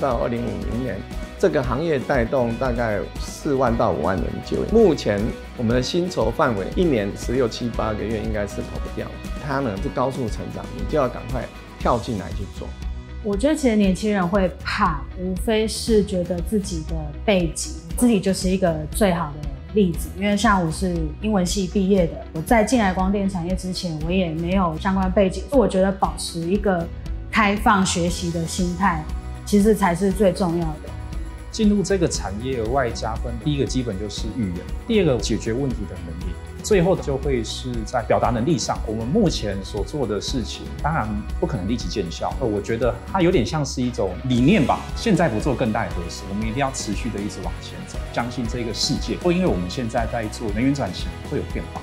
到2050年，这个行业带动大概4万到5万人就业。目前我们的薪酬范围1年16、7、8个月应该是跑不掉，它呢是高速成长，你就要赶快跳进来去做。 我觉得其实年轻人会怕，无非是觉得自己的背景，自己就是一个最好的例子。因为像我是英文系毕业的，我在进来光电产业之前，我也没有相关背景。我觉得保持一个开放学习的心态，其实才是最重要的。 进入这个产业额外加分，第一个基本就是语言，第二个解决问题的能力，最后就会是在表达能力上。我们目前所做的事情，当然不可能立即见效。我觉得它有点像是一种理念吧，现在不做更待何时？我们一定要持续的一直往前走，相信这个世界会因为我们现在在做能源转型会有变化。